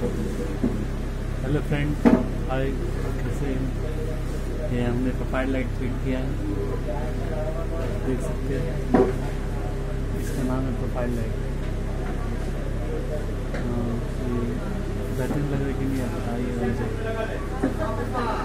Hello friend, हाय, कैसे हैं? ये हमने प्रोफाइल लाइट फिट किया है, देख सकते हैं। इसका नाम है प्रोफाइल लाइट। बेहतरीन लग रहा है कि नहीं, आप बताइए मुझे।